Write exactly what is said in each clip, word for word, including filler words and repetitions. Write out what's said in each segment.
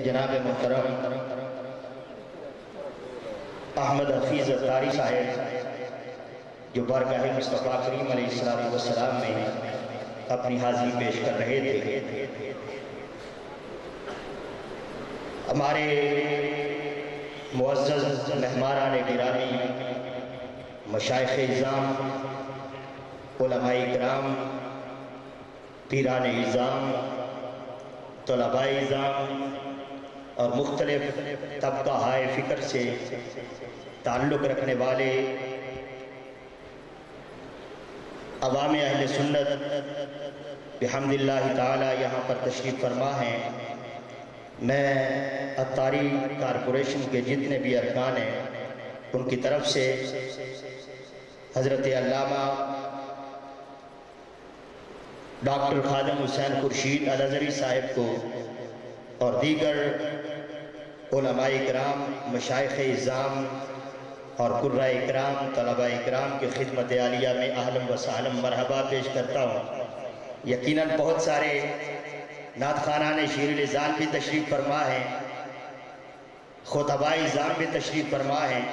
جناب محترم احمد حفیظ اتاری صاحب جو بارگاہ مصطفیٰ کریم علیہ السلام میں اپنی حاضری پیش کر رہے تھے، ہمارے معزز مہمانان گرامی، مشائخ اعظام، علماء اکرام، پیران اعظام، طلباء اعظام اور مختلف طبقہ ہائے فکر سے تعلق رکھنے والے عوام اہل سنت بحمد اللہ تعالی یہاں پر تشریف فرما ہیں، میں اتاری کارپوریشن کے جتنے بھی ارکان ہیں ان کی طرف سے حضرت علامہ ڈاکٹر خادم حسین خورشید الازہری صاحب کو اور دیگر علماء اکرام، مشائخ اعظام اور قرہ اکرام، طلباء اکرام کی خدمت عالیہ میں اہلا و سہلا مرحبا پیش کرتا ہوں۔ یقیناً بہت سارے نعت خوانان شیر الاذان بھی تشریف فرما ہیں، خطباء اعظام بھی تشریف فرما ہیں،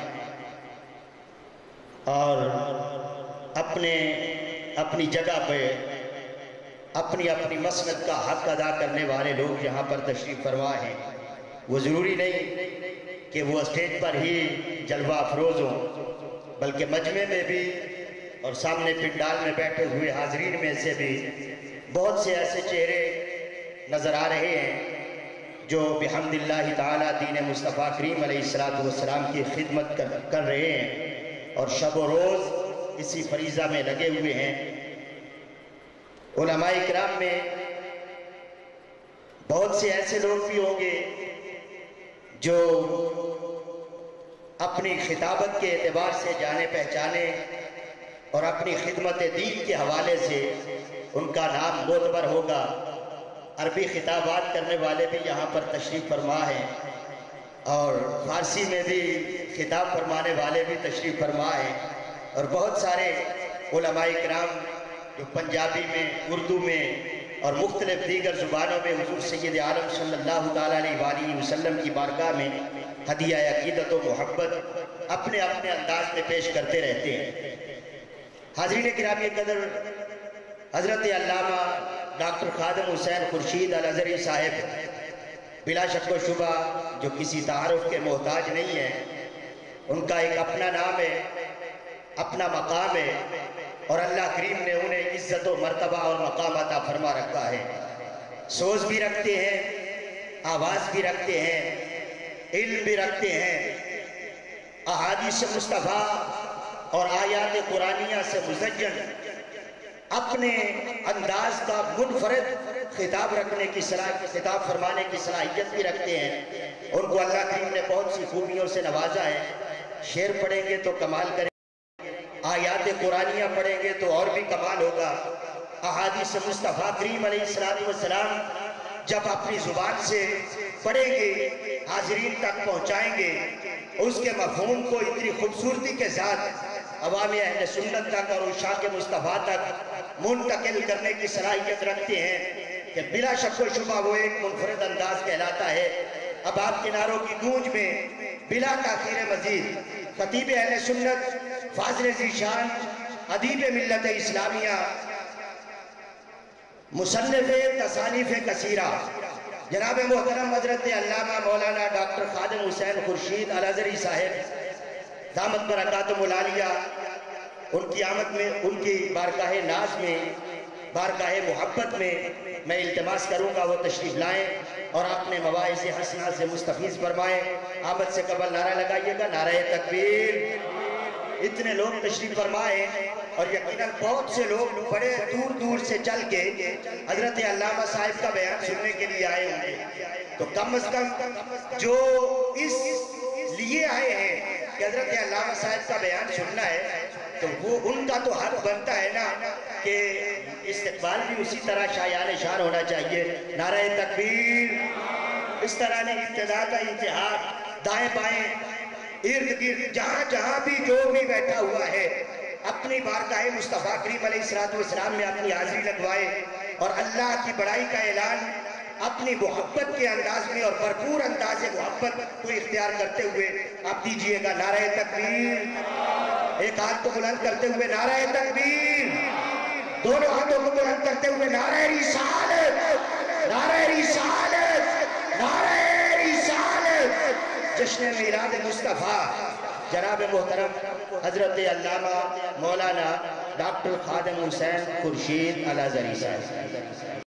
اور اپنے اپنی جگہ پہ اپنی اپنی مسلک کا حق ادا کرنے والے لوگ یہاں پر تشریف فرما ہیں۔ وہ ضروری نہیں کہ وہ اسٹیج پر ہی جلوہ افروز ہوں، بلکہ مجمع میں بھی اور سامنے پنڈال میں بیٹھے ہوئے حاضرین میں سے بھی بہت سے ایسے چہرے نظر آ رہے ہیں جو بحمد اللہ تعالی دین مصطفیٰ کریم علیہ السلام کی خدمت کر رہے ہیں اور شب و روز اسی فریضہ میں لگے ہوئے ہیں۔ علماء اکرام میں بہت سے ایسے لوگ بھی ہوں گے جو اپنی خطابت کے اعتبار سے جانے پہچانے اور اپنی خدمت دین کے حوالے سے ان کا نام معتبر ہوگا۔ عربی خطابات کرنے والے بھی یہاں پر تشریف فرما ہیں اور فارسی میں بھی خطاب فرمانے والے بھی تشریف فرما ہیں، اور بہت سارے علماء اکرام جو پنجابی میں، اردو میں اور مختلف دیگر زبانوں میں حضور سید عالم صلی اللہ علیہ وآلہ وسلم کی بارگاہ میں ہدیہ عقیدت و محبت اپنے اپنے انداز میں پیش کرتے رہتے ہیں۔ حاضرین گرامی قدر، حضرت علامہ ڈاکٹر خادم حسین خورشید الازہری صاحب بلا شک و شبہ جو کسی تعارف کے محتاج نہیں ہیں، ان کا ایک اپنا نام ہے، اپنا مقام ہے، اور اللہ کریم نے انہیں عزت و مرتبہ اور مقام عطا فرما رکھا ہے۔ سوز بھی رکھتے ہیں، آواز بھی رکھتے ہیں، علم بھی رکھتے ہیں، احادیث مصطفیٰ اور آیات قرآنیہ سے مزین اپنے انداز کا منفرد خطاب رکھنے کی صلاحیت، خطاب فرمانے کی صلاحیت بھی رکھتے ہیں۔ ان کو اللہ کریم نے بہت سی خوبیوں سے نوازا ہے۔ شعر پڑھیں گے تو کمال کریں، آیات قرآنیہ پڑھیں گے تو اور بھی کمال ہوگا۔ احادیث مصطفیٰ کریم علیہ السلام جب اپنی زبان سے پڑھیں گے، حاضرین تک پہنچائیں گے، اس کے مفہوم کو اتنی خوبصورتی کے ساتھ عوام اہل سنت تک اور عشاق مصطفیٰ تک منتقل کرنے کی صلاحیت رکھتے ہیں کہ بلا شک و شبہ وہ ایک منفرد انداز کہلاتا ہے۔ اب آپ کناروں کی گونج میں بلا تاخیر مزید خطیب اہل سنت، فاضل ذیشان، ادیب ملت اسلامیہ، مصنف تصانیف کثیرہ، جناب محترم حضرت علامہ مولانا ڈاکٹر خادم حسین خورشید الازہری صاحب دامت برکاتہم العالیہ، ان کی آمد میں، ان کی بارگاہ ناز میں، بارگاہ محبت میں میں التماس کروں گا وہ تشریف لائیں اور اپنے مواعظ حسنہ سے مستفیض فرمائیں۔ آمد سے قبل نعرہ لگائیے گا، نعرہ تکبیر۔ اتنے لوگ تشریف فرمائے اور یقیناً بہت سے لوگ بڑے دور دور سے چل کے حضرت علامہ صاحب کا بیان سننے کے لیے آئے ہوں گے، تو کم از کم جو اس لیے آئے ہیں کہ حضرت علامہ صاحب کا بیان سننا ہے، تو وہ ان کا تو حق بنتا ہے نا کہ استقبال بھی اسی طرح شایان شان ہونا چاہیے۔ نعرہ تکبیر۔ اس طرح نے ابتدا کا انتہا، دائیں بائیں ارد گرد جہاں جہاں بھی جو بھی بیٹھا ہوا ہے اپنی بارگاہ مصطفیٰ کریم علیہ السلام میں اپنی حاضری لگوائے اور اللہ کی بڑائی کا اعلان اپنی محبت کے انداز میں اور بھرپور انداز محبت کو اختیار کرتے ہوئے آپ دیجئے گا نعرہ تکبیر، ایک ہاتھ کو بلند کرتے ہوئے نعرہ تکبیر، دونوں ہاتھوں کو بلند کرتے ہوئے نعرہ رسالت، نعرہ رسالت، نعرہ رسالت۔ جشن میلاد مصطفیٰ جناب محترم حضرت علامہ مولانا ڈاکٹر خادم حسین خورشید الازہری صاحب۔